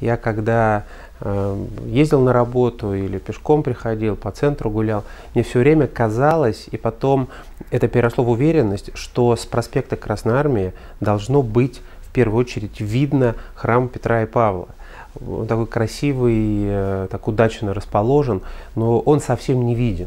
Я когда ездил на работу или пешком приходил, по центру гулял, мне все время казалось, и потом это переросло в уверенность, что с проспекта Красной Армии должно быть в первую очередь видно храм Петра и Павла. Он такой красивый, так удачно расположен, но он совсем не виден.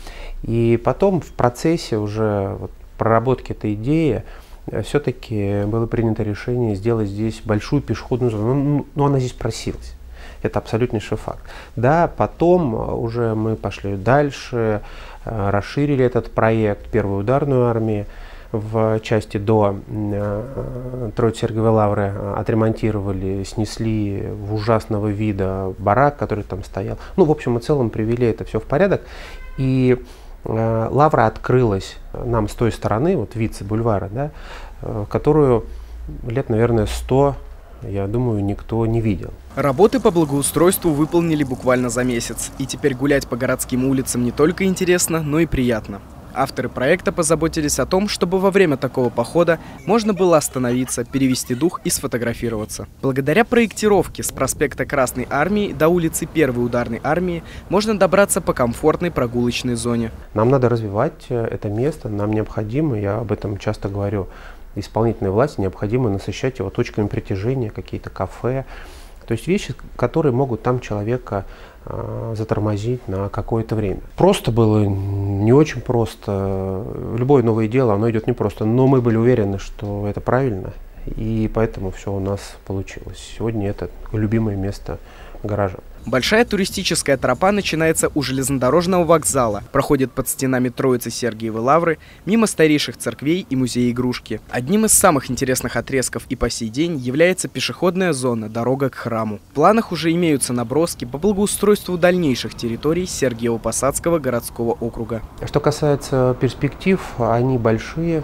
И потом в процессе уже проработки этой идеи все-таки было принято решение сделать здесь большую пешеходную зону. Но она здесь просилась. Это абсолютнейший факт. Да, потом уже мы пошли дальше, расширили этот проект «Первую ударную армию». В части до Троице-Сергиевой лавры отремонтировали, снесли в ужасного вида барак, который там стоял. Ну, в общем и целом, привели это все в порядок. И лавра открылась нам с той стороны, вот вид с бульвара, да, которую лет, наверное, 100, я думаю, никто не видел. Работы по благоустройству выполнили буквально за месяц. И теперь гулять по городским улицам не только интересно, но и приятно. Авторы проекта позаботились о том, чтобы во время такого похода можно было остановиться, перевести дух и сфотографироваться. Благодаря проектировке с проспекта Красной Армии до улицы Первой ударной армии можно добраться по комфортной прогулочной зоне. Нам надо развивать это место, нам необходимо, я об этом часто говорю, исполнительной власти необходимо насыщать его точками притяжения, какие-то кафе. То есть вещи, которые могут там человека затормозить на какое-то время. Просто было не очень просто. Любое новое дело, оно идет непросто. Но мы были уверены, что это правильно. И поэтому все у нас получилось. Сегодня это любимое место горожан. Большая туристическая тропа начинается у железнодорожного вокзала, проходит под стенами Троицы-Сергиевой лавры, мимо старейших церквей и музея игрушки. Одним из самых интересных отрезков и по сей день является пешеходная зона «Дорога к храму». В планах уже имеются наброски по благоустройству дальнейших территорий Сергиево-Посадского городского округа. Что касается перспектив, они большие,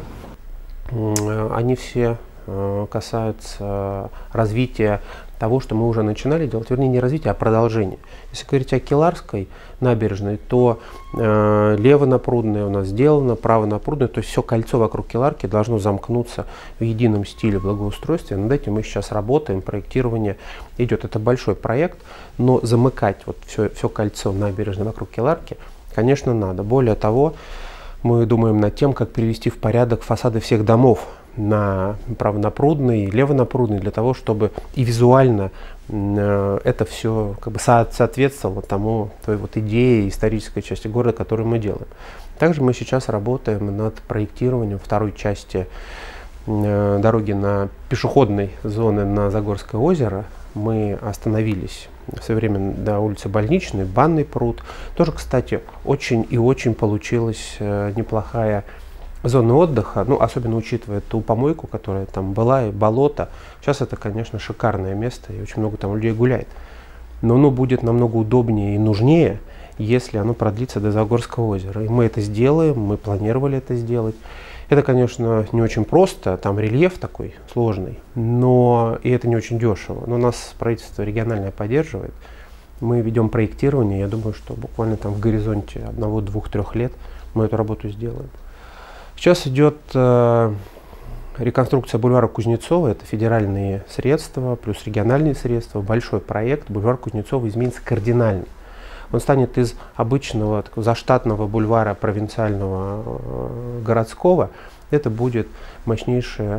они все касаются развития того, что мы уже начинали делать, вернее, не развитие, а продолжение. Если говорить о Келарской набережной, то лево-напрудная у нас сделана, право-напрудная, то есть все кольцо вокруг Келарки должно замкнуться в едином стиле благоустройства. Над этим мы сейчас работаем, проектирование идет. Это большой проект, но замыкать вот все кольцо набережной вокруг Келарки, конечно, надо. Более того, мы думаем над тем, как привести в порядок фасады всех домов на правонапрудный, левонапрудный, для того, чтобы и визуально это все как бы соответствовало тому, той вот идее исторической части города, которую мы делаем. Также мы сейчас работаем над проектированием второй части дороги на пешеходной зоны на Загорское озеро. Мы остановились в свое время до улицы Больничной, Банный пруд. Тоже, кстати, очень и очень получилась неплохая зона отдыха, ну, особенно учитывая ту помойку, которая там была, и болото. Сейчас это, конечно, шикарное место, и очень много там людей гуляет. Но оно будет намного удобнее и нужнее, если оно продлится до Загорского озера. И мы это сделаем, мы планировали это сделать. Это, конечно, не очень просто, там рельеф такой сложный, но и это не очень дешево. Но нас правительство региональное поддерживает. Мы ведем проектирование, я думаю, что буквально там в горизонте 1, 2, 3 лет мы эту работу сделаем. Сейчас идет реконструкция бульвара Кузнецова, это федеральные средства, плюс региональные средства, большой проект. Бульвар Кузнецова изменится кардинально. Он станет из обычного такого заштатного бульвара провинциального городского, это будет мощнейшее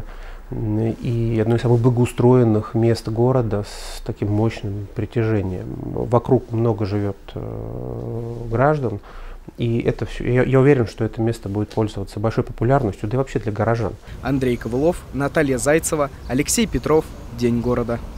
и одно из самых благоустроенных мест города с таким мощным притяжением. Вокруг много живет граждан. И это все, я уверен, что это место будет пользоваться большой популярностью, да и вообще для горожан. Андрей Ковылов, Наталья Зайцева, Алексей Петров. День города.